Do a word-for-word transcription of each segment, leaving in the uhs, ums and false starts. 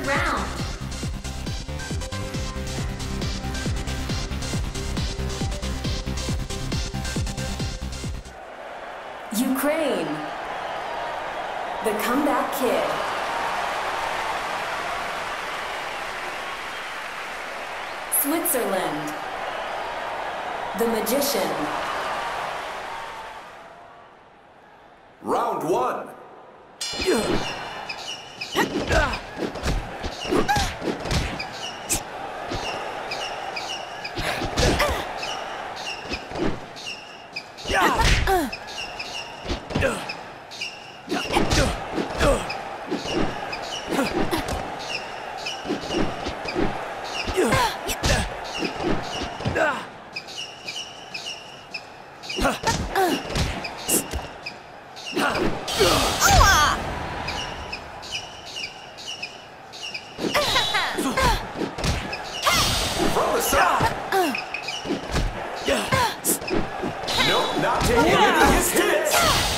Third round. Ukraine. The Comeback Kid. Switzerland. The Magician. Round one. From the side. Nope, not taking any hits today.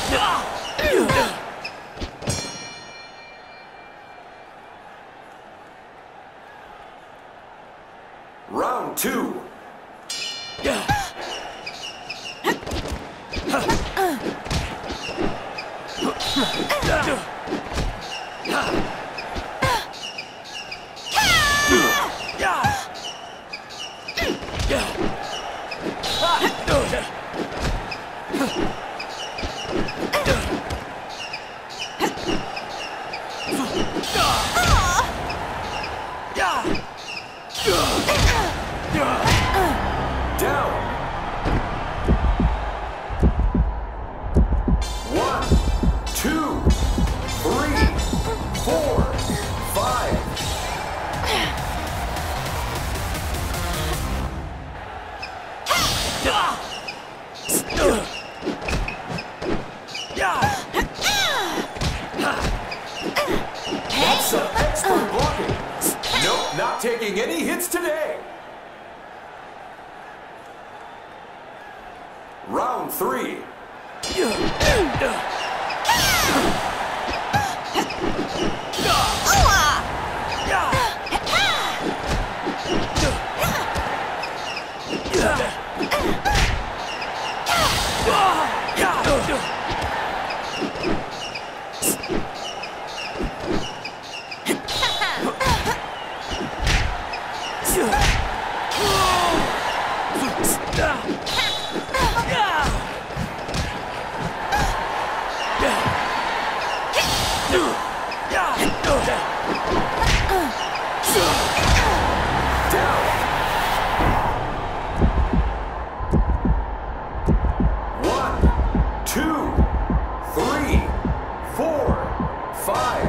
Round two. Down. One, two, three, four, five. That's some expert blocking. Nope, not taking any hits today. Round three.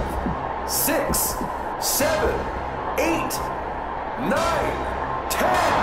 Six, seven, eight, nine, ten.